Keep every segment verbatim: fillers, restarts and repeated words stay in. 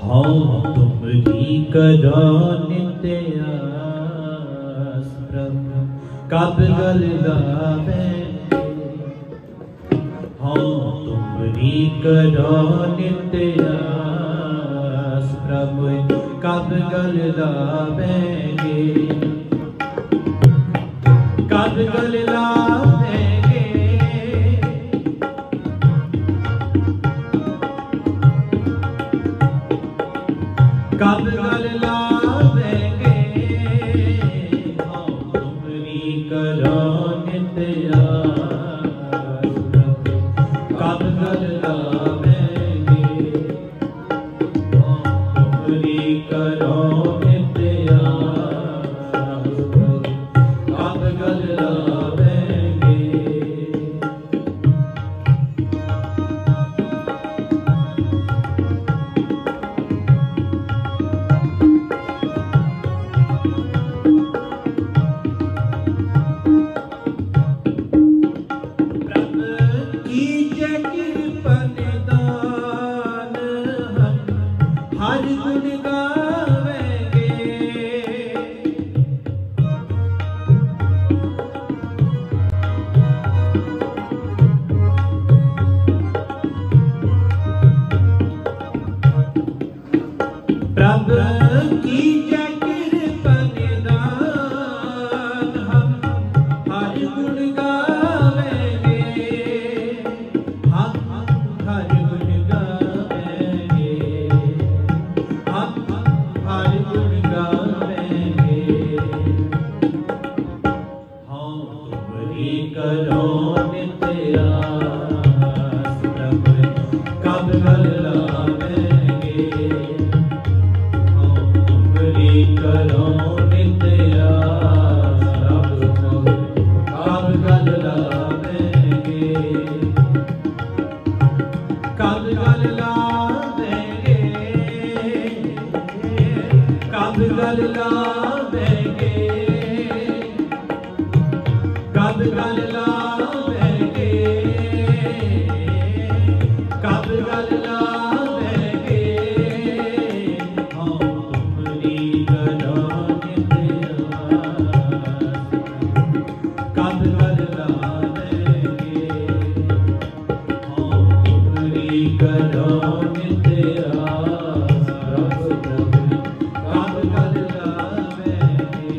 हाँ तुमरी करो नित्य आस प्रभु कब गल गावेंगे। हाँ तुमरी करो नित्य आस प्रभु कब गल गावेंगे। कब गल गावेंगे। कब गल लावेंगे। हाँ तुमरी करो नित्य आस प्रभु कब गल लावेंगे। हाँ तुमरी करो नित्य आस प्रभु कब गल लावेंगे। हर गुण गावेंगे। प्रभु की जय कृपा निदान हम हर गुण गावेंगे। हम हर गुण गावेंगे। हम हर गुण गावेंगे। हाँ तुमरी करो नित्य आस प्रभु कब गल लावेंगे। हाँ तुमरी करो नित्य आस प्रभु कब गल लावेंगे। कब गल लावेंगे। कब गल लावेंगे। कब गल लावेंगे। कब गल लावेंगे। हाँ तुमरी करो नित्य आस कब गल लावेंगे। हाँ तुमरी करो नित्य आस प्रभु प्रभु कब गल लावेंगे।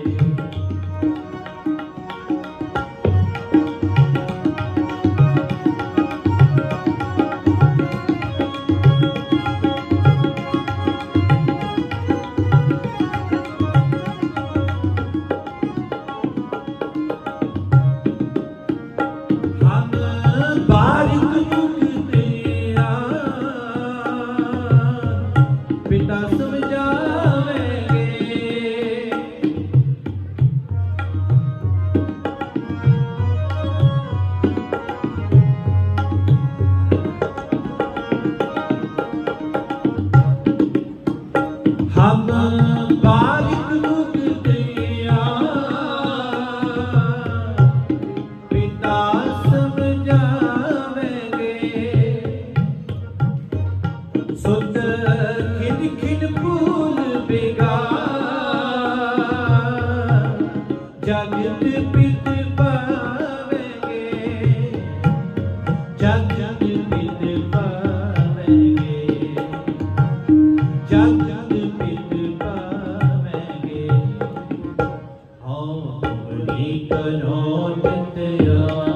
हम बारिक मुख तेरा पिता समझावेंगे। हम बारिक मुख तेरा पिता समझावेंगे। सुत खिन खिन फूल बिगाड़ जगत पित पावेंगे। जगत पित पावेंगे। जगत पित पावेंगे। हाँ तुमरी करो नित्य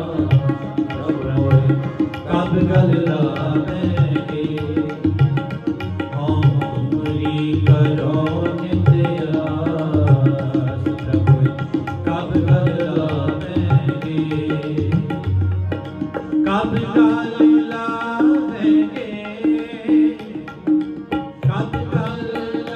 आस कब गल लावेंगे। हाँ तुमरी करो नित्य आस प्रभु कब गल लावेंगे। कब गल लावेंगे। कब गल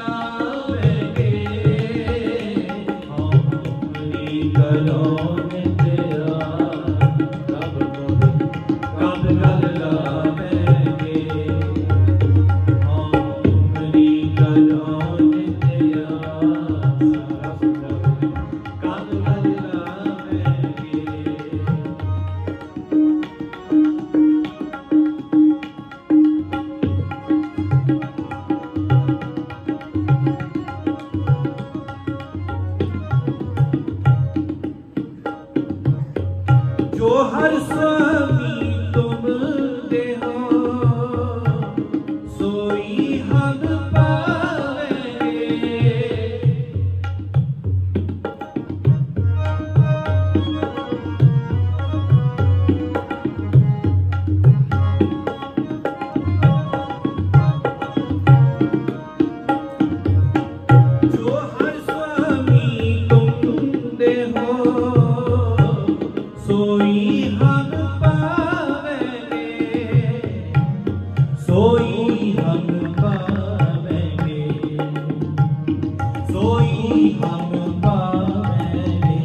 सोई हम पावेंगे। जो हर स्वामी तुम दे हो सोई हम पावेंगे, सोई हम पावेंगे, सोई हम पावेंगे।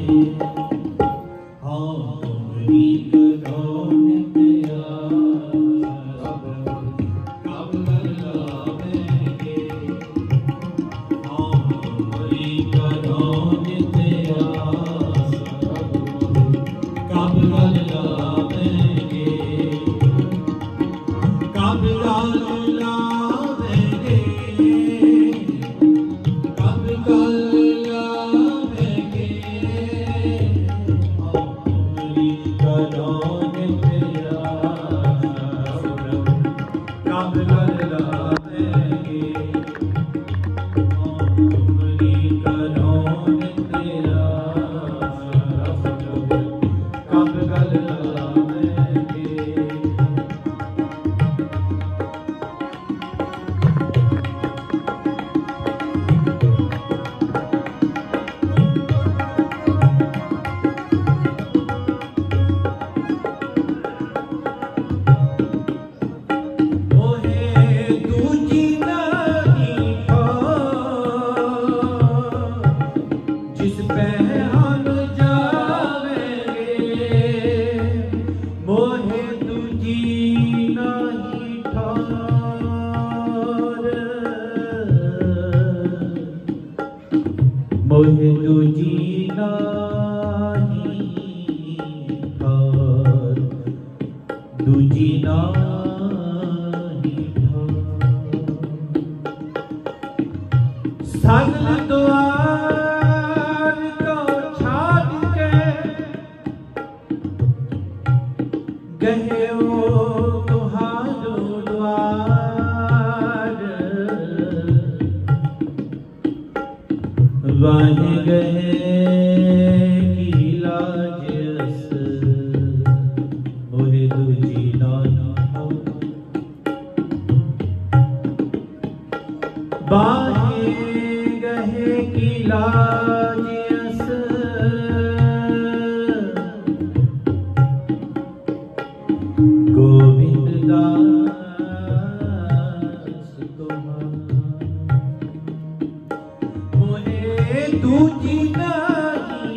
हाँ तुमरी करो नित्य आस, कब लावेंगे। हाँ तुमरी करो नित्य आस, कब लावेंगे, कब लावेंगे, कब लावेंगे। हाँ तुमरी करो नित्य आस, कब लावेंगे। हाँ तुमरी करो नित्य आस, कब लावेंगे। मोहे दूजी नहीं ठोर, जिस पे हम जावेंगे। मोहे दूजी नहीं ठोर, मोहे दूजी नहीं ठोर, दूजी नहीं ठोर। सगल द्वार को छाड़ के गए हो तुम्हारो द्वार, वाहे गए की लाज अस, मोहे दूजी नाना बाहे गहे की लाज अस, गोविंद दास तुम्हारा। मोहे दूजी नहीं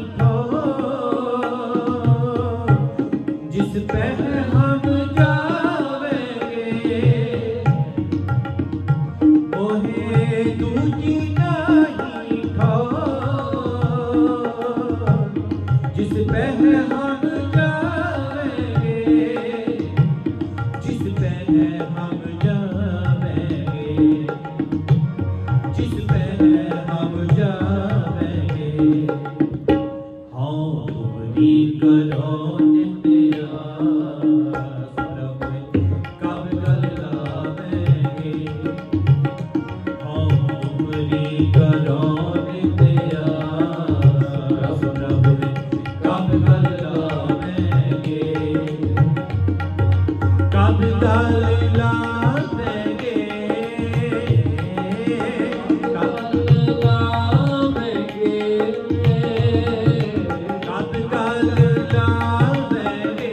ठोर, जिस पे हम जावेंगे। मोहे दूजी नहीं ठोर, जिस पे हम जावेंगे, जिस पे हम जावेंगे, जिस पे हम जावेंगे। हाँ तुमरी करो नित्य आस, कब लावेंगे। हाँ तुमरी करो नित्य आस, कब लावेंगे, कब लावेंगे, कब लावेंगे, कब लावेंगे,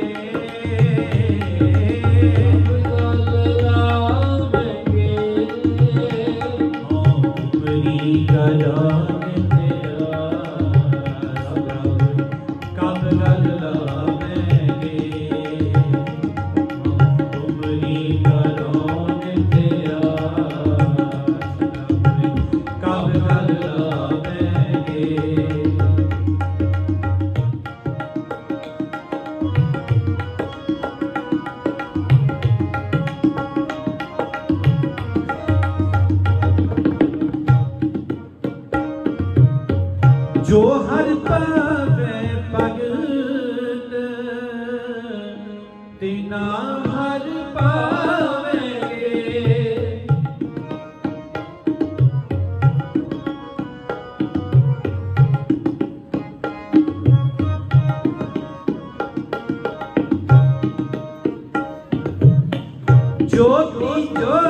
जो हर पावे भगत तिना हर पावेंगे। ज्योति ज्योति